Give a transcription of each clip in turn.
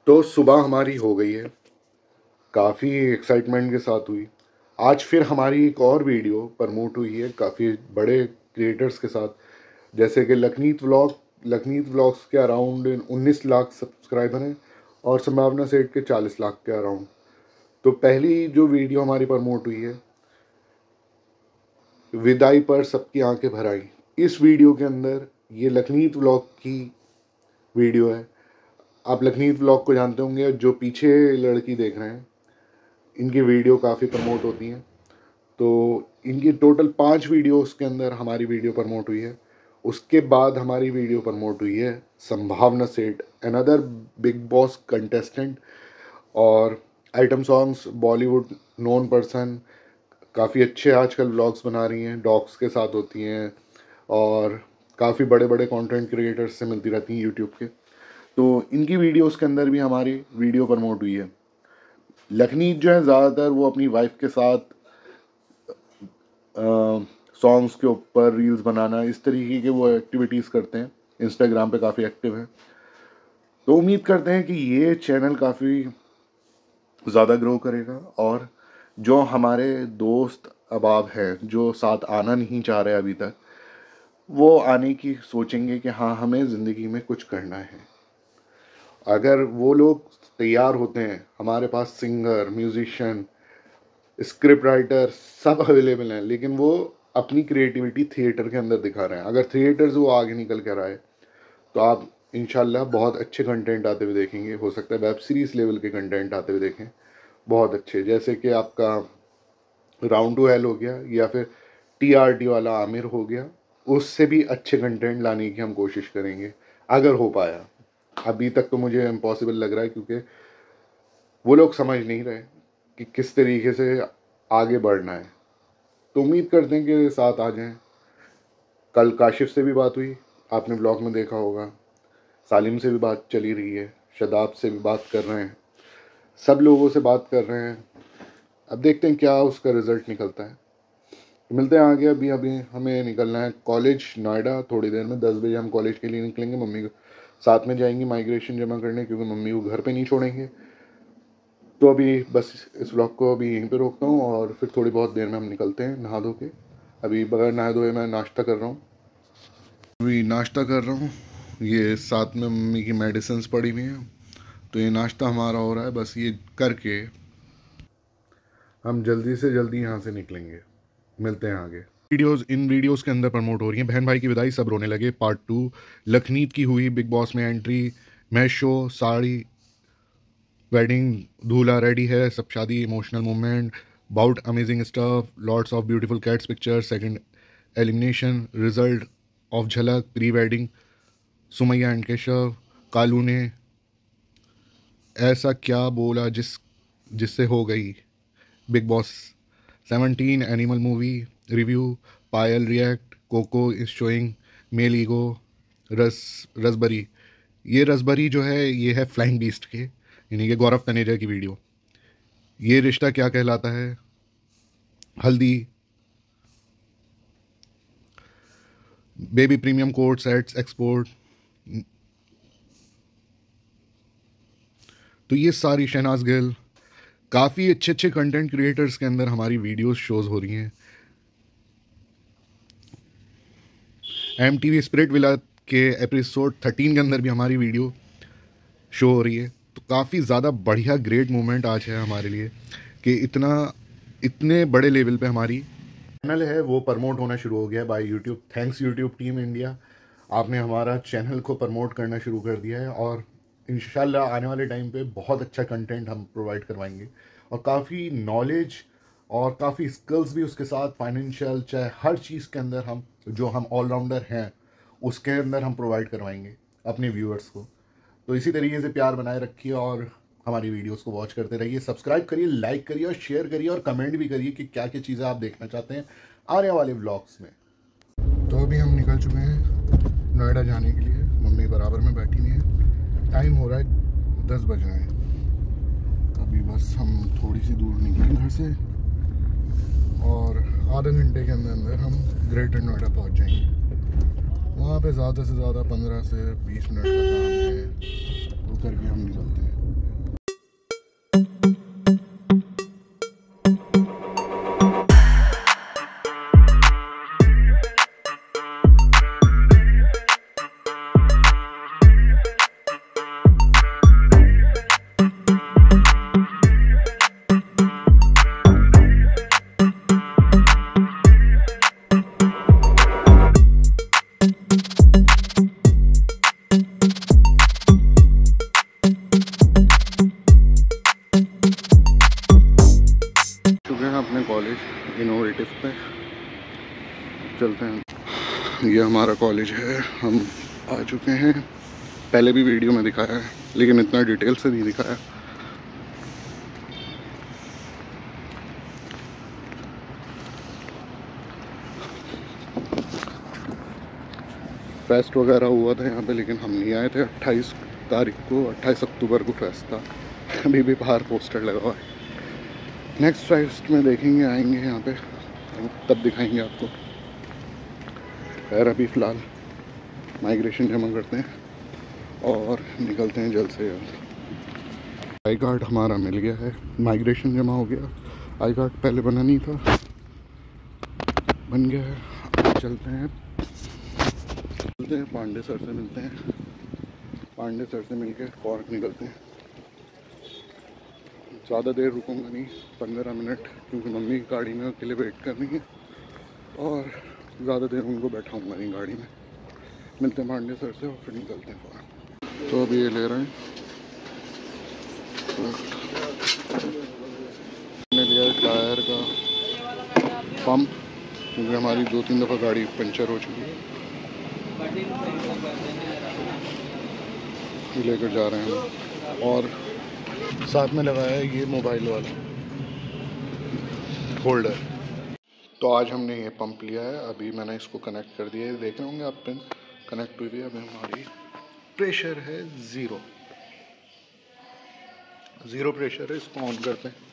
तो सुबह हमारी हो गई है, काफ़ी एक्साइटमेंट के साथ हुई। आज फिर हमारी एक और वीडियो प्रमोट हुई है काफ़ी बड़े क्रिएटर्स के साथ, जैसे कि लखनीत व्लॉग्स के अराउंड 19 लाख सब्सक्राइबर हैं और संभावना सेठ के 40 लाख के अराउंड। तो पहली जो वीडियो हमारी प्रमोट हुई है, विदाई पर सबकी आंखें भर आई। इस वीडियो के अंदर ये लखनीत व्लॉग की वीडियो है। आप लखनीत व्लॉग को जानते होंगे, जो पीछे लड़की देख रहे हैं इनकी वीडियो काफ़ी प्रमोट होती हैं। तो इनकी टोटल 5 वीडियोस के अंदर हमारी वीडियो प्रमोट हुई है। उसके बाद हमारी वीडियो प्रमोट हुई है Sambhavna Seth, another Bigg Boss contestant और item songs Bollywood known person, काफ़ी अच्छे आजकल व्लॉग्स बना रही हैं, डॉग्स के साथ होती हैं और काफ़ी बड़े बड़े कंटेंट क्रिएटर्स से मिलती रहती हैं यूट्यूब के। तो इनकी वीडियोस के अंदर भी हमारी वीडियो प्रमोट हुई है। लखनीत जो है ज़्यादातर वो अपनी वाइफ के साथ सॉन्ग्स के ऊपर रील्स बनाना, इस तरीके के वो एक्टिविटीज़ करते हैं। इंस्टाग्राम पे काफ़ी एक्टिव हैं। तो उम्मीद करते हैं कि ये चैनल काफ़ी ज़्यादा ग्रो करेगा और जो हमारे दोस्त अहबाब हैं जो साथ आना नहीं चाह रहे अभी तक, वो आने की सोचेंगे कि हाँ हमें ज़िंदगी में कुछ करना है। अगर वो लोग तैयार होते हैं, हमारे पास सिंगर, म्यूजिशियन, स्क्रिप्ट राइटर सब अवेलेबल हैं, लेकिन वो अपनी क्रिएटिविटी थिएटर के अंदर दिखा रहे हैं। अगर थिएटर से वो आगे निकल कर आए तो आप इंशाल्लाह बहुत अच्छे कंटेंट आते हुए देखेंगे। हो सकता है वेब सीरीज़ लेवल के कंटेंट आते हुए देखें, बहुत अच्छे, जैसे कि आपका राउंड टू हेल हो गया या फिर TRT वाला आमिर हो गया। उससे भी अच्छे कंटेंट लाने की हम कोशिश करेंगे अगर हो पाया। अभी तक तो मुझे इम्पॉसिबल लग रहा है, क्योंकि वो लोग समझ नहीं रहे कि किस तरीके से आगे बढ़ना है। तो उम्मीद करते हैं कि साथ आ जाएं। कल काशिफ से भी बात हुई, आपने ब्लॉग में देखा होगा। सालिम से भी बात चली रही है, शदाब से भी बात कर रहे हैं, सब लोगों से बात कर रहे हैं। अब देखते हैं क्या उसका रिज़ल्ट निकलता है। मिलते हैं आगे। अभी अभी हमें निकलना है कॉलेज नोएडा, थोड़ी देर में 10 बजे हम कॉलेज के लिए निकलेंगे। मम्मी को साथ में जाएंगी माइग्रेशन जमा करने, क्योंकि मम्मी को घर पे नहीं छोड़ेंगे। तो अभी बस इस व्लॉग को अभी यहीं पे रोकता हूँ और फिर थोड़ी बहुत देर में हम निकलते हैं नहा धो के। अभी बगैर नहा धोए मैं नाश्ता कर रहा हूँ। अभी नाश्ता कर रहा हूँ, ये साथ में मम्मी की मेडिसिन्स पड़ी हुई हैं, तो ये नाश्ता हमारा हो रहा है। बस ये करके हम जल्दी से जल्दी यहाँ से निकलेंगे। मिलते हैं आगे। इन वीडियोस के अंदर प्रमोट हो रही हैं बहन भाई की विदाई, सब रोने लगे पार्ट 2, लखनीत की हुई बिग बॉस में entry, match show, sari, wedding, दूल्हा रेडी है, सब शादी, emotional moment, bout amazing stuff, lots of beautiful cats picture, second elimination, result of Jhalak, pre wedding, Sumaiya and Keshav, Kalu ने ऐसा क्या बोला जिससे हो गई Bigg Boss 17, Animal movie review, Payal react, Coco is showing male ego, raspberry. ये रसबरी जो है ये है फ्लाइंग बीस्ट के, यानी कि गौरव तनेजा की वीडियो। ये रिश्ता क्या कहलाता है, haldi, baby premium coat sets export. तो ये सारी शहनाज गिल, काफ़ी अच्छे अच्छे कंटेंट क्रिएटर्स के अंदर हमारी वीडियोस शोज हो रही हैं। MTV स्पिरिट विला के एपिसोड 13 के अंदर भी हमारी वीडियो शो हो रही है। तो काफ़ी ज़्यादा बढ़िया ग्रेट मोमेंट आज है हमारे लिए कि इतने बड़े लेवल पे हमारी चैनल है वो प्रमोट होना शुरू हो गया by YouTube. Thanks YouTube team India, आपने हमारा चैनल को प्रमोट करना शुरू कर दिया है और इंशाल्लाह आने वाले टाइम पे बहुत अच्छा कंटेंट हम प्रोवाइड करवाएंगे और काफ़ी नॉलेज और काफ़ी स्किल्स भी उसके साथ, फाइनेंशियल चाहे हर चीज़ के अंदर हम जो हम ऑलराउंडर हैं उसके अंदर हम प्रोवाइड करवाएंगे अपने व्यूअर्स को। तो इसी तरीके से प्यार बनाए रखिए और हमारी वीडियोस को वॉच करते रहिए, सब्सक्राइब करिए, लाइक करिए और शेयर करिए और कमेंट भी करिए कि क्या क्या चीज़ें आप देखना चाहते हैं आने वाले व्लॉग्स में। तो अभी हम निकल चुके हैं नोएडा जाने के लिए, मम्मी बराबर में बैठी हुई है, टाइम हो रहा है 10 बज रहे हैं। अभी बस हम थोड़ी सी दूर निकले घर से और आधे घंटे के अंदर हम ग्रेटर नोएडा पहुंच जाएंगे। वहाँ पे ज़्यादा से ज़्यादा 15 से 20 मिनट का काम है, वो करके हम निकलते हैं। इनोवेटिव पे चलते हैं। ये हमारा कॉलेज है, हम आ चुके हैं। पहले भी वीडियो में दिखाया है लेकिन इतना डिटेल से नहीं दिखाया। फेस्ट वगैरह हुआ था यहाँ पे लेकिन हम नहीं आए थे। 28 तारीख को, 28 अक्टूबर को फेस्ट था। अभी भी बाहर पोस्टर लगा हुआ है। नेक्स्ट फेस्ट में देखेंगे, आएंगे यहाँ पे तब दिखाएंगे आपको। खैर अभी फ़िलहाल माइग्रेशन जमा करते हैं और निकलते हैं जल्द से जल्द। आई कार्ड हमारा मिल गया है, माइग्रेशन जमा हो गया। आई कार्ड पहले बना नहीं था, बन गया है। चलते हैं पांडे सर से मिलते हैं। पांडे सर से मिलकर कॉर्क निकलते हैं। ज़्यादा देर रुकूंगा नहीं, 15 मिनट, क्योंकि मम्मी की गाड़ी में अकेले वेट करनी है और ज़्यादा देर उनको बैठाऊंगा नहीं गाड़ी में। मिलते हैं पांडे सर से और फिर निकलते हैं कॉर्क। तो अभी ये ले रहे हैं, हमने लिया टायर का पंप, क्योंकि हमारी 2-3 दफ़ा गाड़ी पंचर हो चुकी है। लेकर जा रहे हैं और साथ में लगाया है ये मोबाइल वाला होल्डर। तो आज हमने ये पंप लिया है, अभी मैंने इसको कनेक्ट कर दिया है। देख रहे होंगे आप, पिन कनेक्ट हुई है। अभी हमारी प्रेशर है ज़ीरो प्रेशर है। इसको ऑन करते हैं।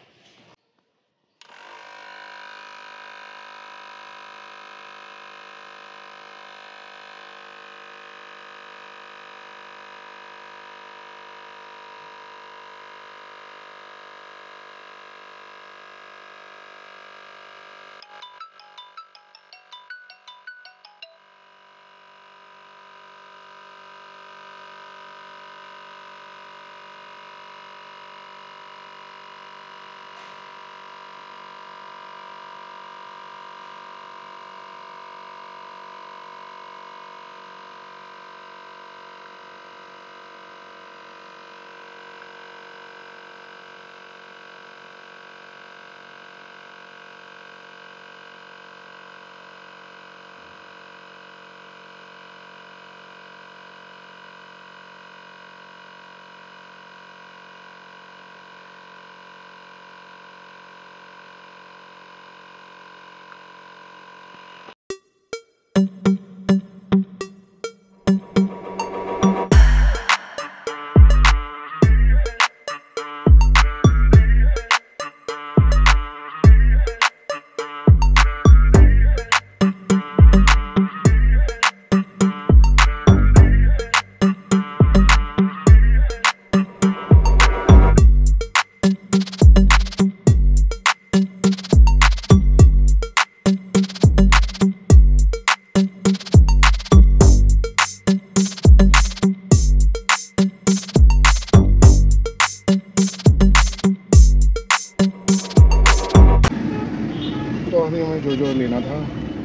जो लेना था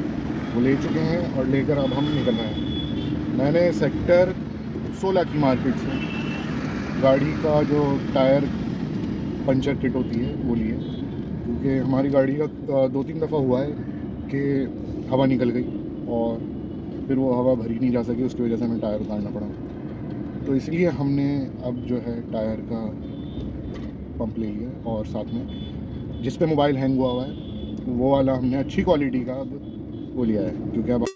वो ले चुके हैं और लेकर अब हम निकल रहे हैं। मैंने सेक्टर 16 की मार्केट से गाड़ी का जो टायर पंचर किट होती है वो लिए, क्योंकि हमारी गाड़ी का 2-3 दफ़ा हुआ है कि हवा निकल गई और फिर वो हवा भरी नहीं जा सकी, उसकी वजह से हमें टायर उतारना पड़ा। तो इसलिए हमने अब जो है टायर का पंप ले लिया और साथ में जिस पे मोबाइल हैंग हुआ है वो वाला हमने अच्छी क्वालिटी का अब वो लिया है, क्योंकि अब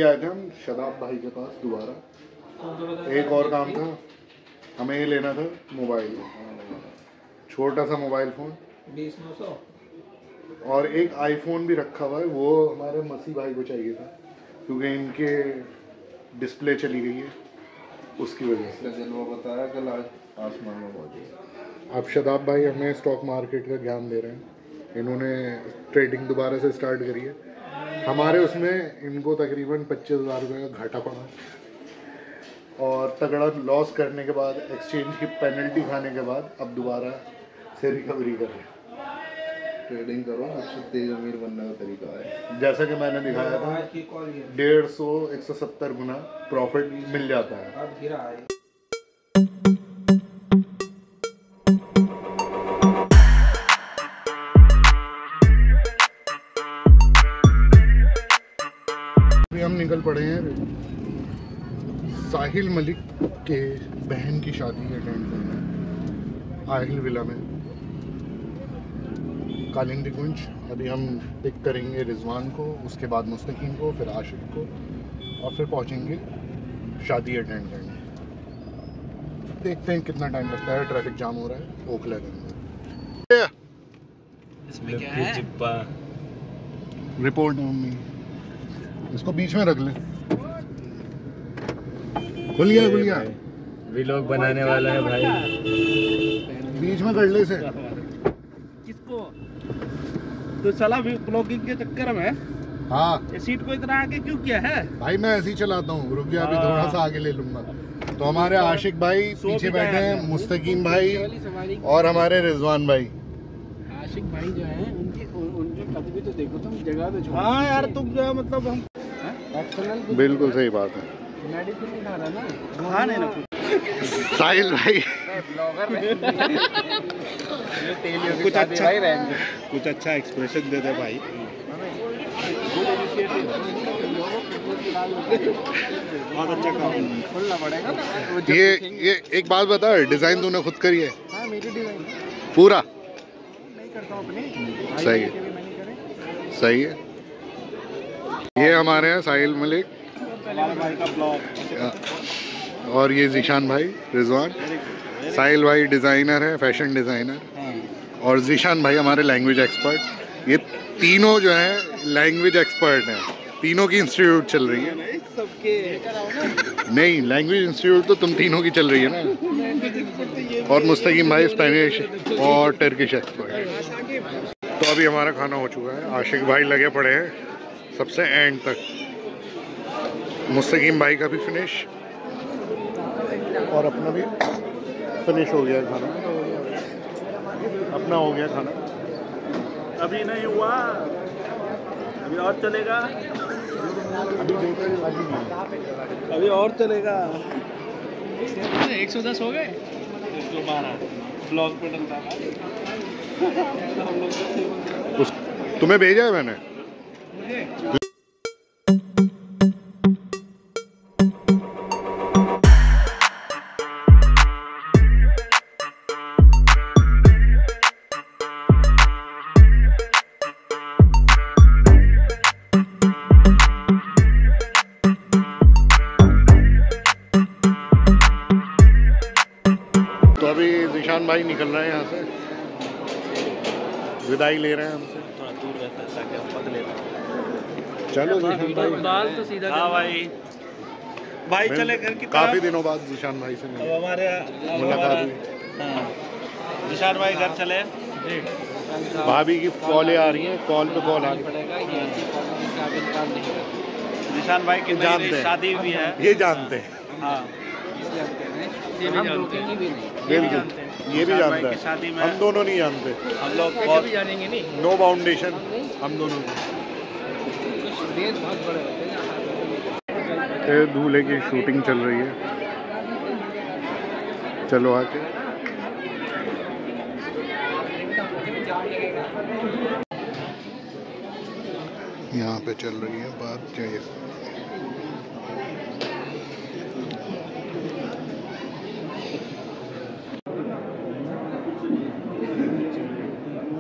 आए थे हम शदाब भाई के पास दोबारा, एक और काम था, हमें ये लेना था मोबाइल, छोटा सा मोबाइल फ़ोन 20-900 और एक आईफोन भी रखा हुआ है, वो हमारे मसीह भाई को चाहिए था क्योंकि इनके डिस्प्ले चली गई है उसकी वजह से। जलवा बताया कल आसमान में मौजूद। अब शदाब भाई हमें स्टॉक मार्केट का ज्ञान दे रहे हैं, इन्होंने ट्रेडिंग दोबारा से स्टार्ट करी है। हमारे उसमें इनको तकरीबन 25,000 रुपये का घाटा पड़ा और तगड़ा लॉस करने के बाद, एक्सचेंज की पेनल्टी खाने के बाद अब दोबारा से रिकवरी कर रहे हैं। ट्रेडिंग करो, सबसे तेज अमीर बनने का तरीका है। जैसा कि मैंने दिखाया था 150-170 गुना प्रॉफिट मिल जाता है। हम निकल पड़े हैं साहिल मलिक के बहन की शादी अटेंड करना आहिल विला में, कालिंदी कुंज। अभी हम पिक करेंगे रिजवान को, उसके बाद मुस्तकीम को, फिर आशिक को और फिर पहुंचेंगे शादी अटेंड करने। देखते हैं कितना टाइम लगता है, ट्रैफिक जाम हो रहा है ओखला के अंदर। इसमें क्या है? रिपोर्ट मम्मी, इसको बीच में रख ले। खुलिया खुलिया व्लॉग बनाने वाला है भाई, बीच में कर ले इसे। किसको तो साला ब्लॉगिंग के चक्कर में हाँ ये सीट को इतना आगे क्यों किया है भाई, मैं ऐसे ही चलाता हूँ, रुक गया, अभी थोड़ा सा आगे ले लूंगा। तो हमारे आशिक भाई पीछे बैठे हैं, मुस्तकीम भाई और हमारे रिजवान भाई। आशिक भाई जो है उनके कद भी तो देखो तुम, जगह तो छोड़ो। हाँ यार तुम जो है मतलब हम बिल्कुल सही बात है। मेडिसिन नहीं खा रहा ना, खा नहीं ना साहिल भाई कुछ अच्छा कुछ अच्छा एक्सप्रेशन दे दे भाई। बहुत अच्छा काम खोलना पड़ेगा ना। ये एक बात बता, डिजाइन तूने खुद करी है? हाँ मेरी डिजाइन पूरा नहीं करता हूँ अपनी। सही है, सही है। ये हमारे हैं साहिल मलिक भाई का ब्लॉग, और ये जीशान भाई रिजवान। साहिल भाई डिज़ाइनर है, फैशन डिज़ाइनर, और जीशान भाई हमारे लैंग्वेज एक्सपर्ट। ये तीनों जो हैं लैंग्वेज एक्सपर्ट हैं, तीनों की इंस्टीट्यूट चल रही है। सबके नहीं, लैंग्वेज इंस्टीट्यूट तो तुम तीनों की चल रही है ना। और मुस्तकीम भाई स्पेनिश और टर्किश एक्सपर्ट। तो अभी हमारा खाना हो चुका है, आशिक भाई लगे पड़े हैं सबसे एंड तक। मुस्तकीम भाई का भी फिनिश और अपना भी फिनिश हो गया खाना, अपना हो गया खाना। अभी नहीं हुआ, अभी और चलेगा, अभी और चलेगा। 110 हो गए, 112 ब्लॉग पे डलता है। तुम्हें भेजा है मैंने। तो अभी जीशान भाई निकल रहे हैं यहाँ से, विदाई ले रहे हैं हमसे। थोड़ा दूर रहता है ताकि हम पत ले। चलो जीशान भाई, बाल तो सीधा हाँ भाई, भाई चले घर की काफी तरफ। दिनों बाद जीशान भाई से अब मिले, हमारे मुलाकात हुई। हाँ, निशान भाई घर चले। भाभी की कॉलें आ रही हैं, कॉल पे कॉल आ रही पड़ेगा, ये इसका आगे काम नहीं करता। निशान भाई की जानते नई हैं। शादी भी है। है। ये जानते हैं, हाँ, इसलिए हम कह रहे हैं हम रोकेंगे भी नहीं। बिल्कुल ये भी निशान जानता भाई की है। शादी में हम दोनों नहीं जानते, हम लोग कभी बहुत जानेंगे नहीं, नो बाउंडेशन हम दोनों की। भेद बहुत बड़े होते हैं। ये दूल्हे की शूटिंग चल रही है, चलो आके। यहाँ पे चल रही है बात चाहिए।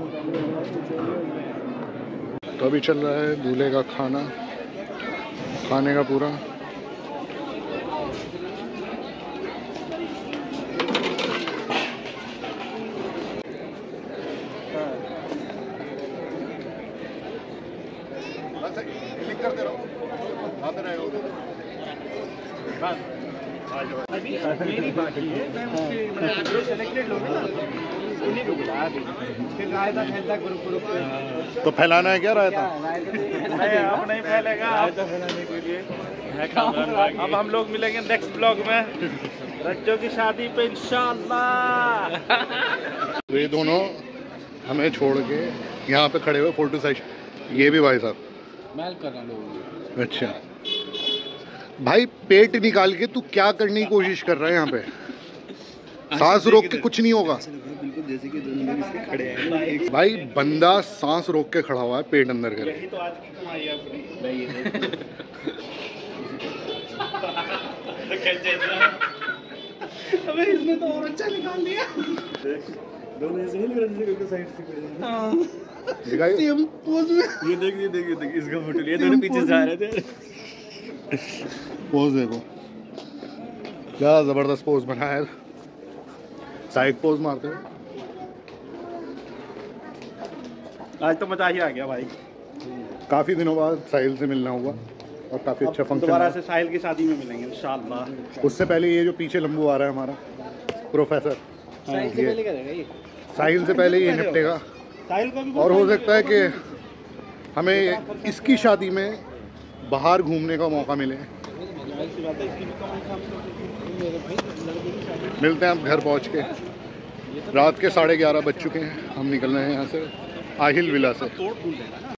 तो अभी चल रहा है दूल्हे का खाना, खाने का पूरा। करते रहो, आते रहो। मेरी बाकी है, मैं उसके जो सेलेक्टेड लोग हैं ना उन्हीं को बुला दी। फिर रायता फैलता ग्रुप तो फैलाना है क्या रायता? नहीं, अब नहीं फैलेगा। रायता फैलाने के लिए है काम। अब हम लोग मिलेंगे नेक्स्ट ब्लॉग में रज्जो की शादी पे इंशाल्लाह। तो ये दोनों हमें छोड़ के यहाँ पे खड़े हुए फोटो सेशन। ये भी भाई साहब मैल कर रहा लोग। अच्छा भाई, पेट निकाल के तू क्या करने की कोशिश कर रहा है यहाँ पे? सांस रोक के कुछ नहीं होगा बिल्कुल जैसे कि दोनों लोग इसके खड़े हैं भाई। बंदा सांस रोक के खड़ा हुआ है पेट अंदर कर। यही तो आज की कमाई है अपनी। अबे इसने तो और अच्छा निकाल दिया। दोनों ऐसे नहीं लग रहे जैसे साइड से खड़े हैं। हाँ दिखाई सेम पोज में। ये देख इसका फोटो लिया, दोनों पीछे से आ रहे थे। पोज देखो, क्या जबरदस्त पोज बनाया है। साइड पोज मारते हुए आज तो मजा ही आ गया भाई। काफी दिनों बाद साहिल से मिलना हुआ और काफी अच्छा फंक्शन। दोबारा से साहिल की शादी में मिलेंगे इंशाल्लाह। उससे पहले ये जो पीछे लंबू आ रहा है हमारा प्रोफेसर, साइड से पहले करेगा ये। साहिल से पहले ये निपटेगा। साहिल को भी और हो सकता है कि हमें इसकी शादी में बाहर घूमने का मौका मिले। मिलते हैं हम घर पहुंच के। रात के 11:30 बज चुके हैं। हम निकल रहे हैं यहाँ से आहिल विला से।